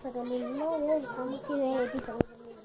sacando el novio y estamos quiere pisar.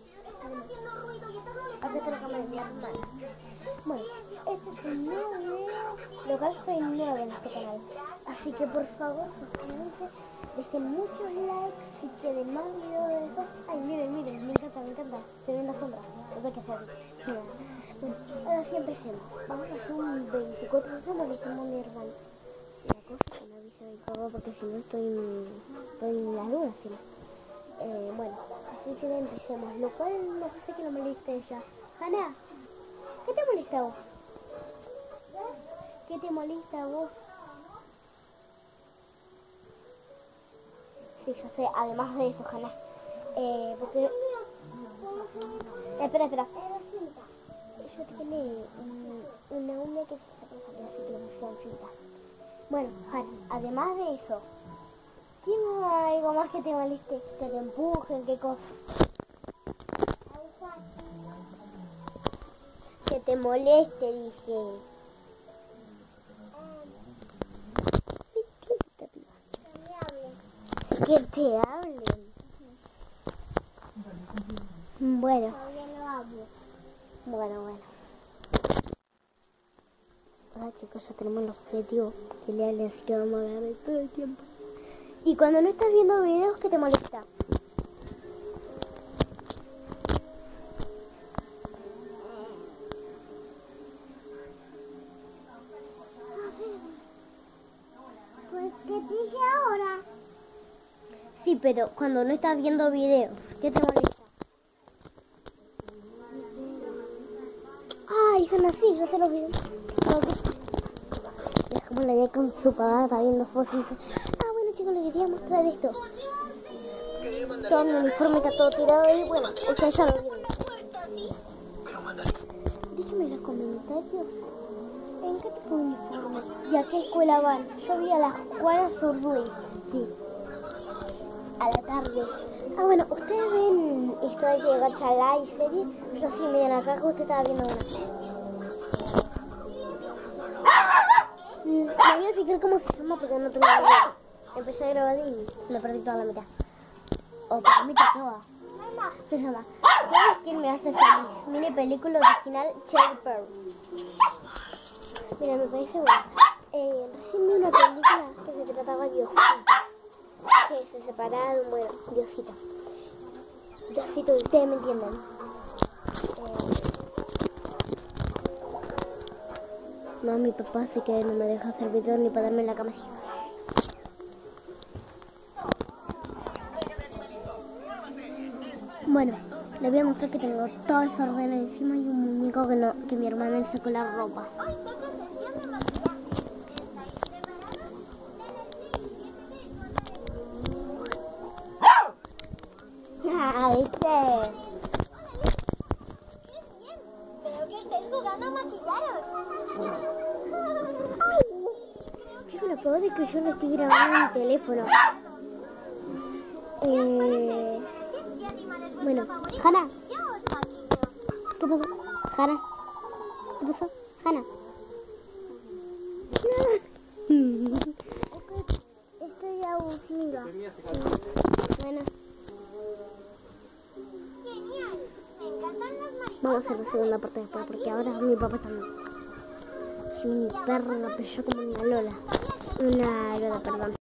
Acá está la cámara de mi hermana. Bueno, este es un nuevo video, lo cual soy nuevo en este canal. Así que por favor suscríbanse, dejen muchos likes si quieren más videos de eso. Ay, miren, me encanta, se ve en la sombra, lo tengo que hacer. Bueno, ahora sí empecemos. Vamos a hacer un 24 horas, lo que estamos mi hermano. La cosa que me avisa mi papá porque si no estoy en la luna, si no. Bueno, así que empecemos, lo cual no sé qué lo molesta ella. Hanna, ¿qué te molesta a vos? ¿Qué te molesta a vos? Sí, yo sé, además de eso, Hanna. Porque... Espera. Ella tiene una uña que se está pasando, así que no se cinta. Bueno, Hanna, además de eso, ¿quién hay algo más que te moleste? Que te empujen, ¿qué cosa? Que te moleste, dije. Que te hablen. Bueno. Ahora chicos, ya tenemos el objetivo que le hablen, así que vamos a hablar todo el tiempo. Y cuando no estás viendo videos, ¿qué te molesta? Pues, ¿qué dije ahora? Sí, pero cuando no estás viendo videos, ¿qué te molesta? Ay, Hanna, sí, yo sé los videos. Es como la idea con su papá, está viendo fotos y dice, bueno chicos, les quería mostrar esto. Todo mi uniforme está todo tirado y bueno, ustedes ya lo vieron. Déjenme en los comentarios en qué tipo de uniforme y a qué escuela van. Yo vi a la escuela Zurduy, sí, a la tarde. Bueno, ustedes ven esto de Gacha y serie. Yo sí, miren acá que usted estaba viendo una. Me voy a fijar cómo se llama porque no tengo idea. Empecé a grabar y me perdí toda la mitad. O por la mitad toda. Se llama ¿Quién me hace feliz? Mini película original Cherry Pearl. Mira, me parece bueno. Recién vi una película que se trataba de Diositos, que se separaron, bueno, Diositos, ustedes me entienden. No, mi papá sí que no me deja hacer video ni para darme en la cama así. Bueno, les voy a mostrar que tengo todo ese orden encima y un muñeco que mi hermana le sacó la ropa. ¿Viste? Pero que estáis jugando a maquillaros. Chicos, lo peor es que yo no estoy grabando en mi teléfono. Bueno, Hanna. ¿Qué pasó? Hanna. ¿Qué pasó? Hanna. Estoy aburrida. Bueno. Genial. Me encantan las mariposas. Vamos a hacer la segunda parte después porque ahora mi papá está... Si mi perro la pilló como una lola. Una lola, perdón.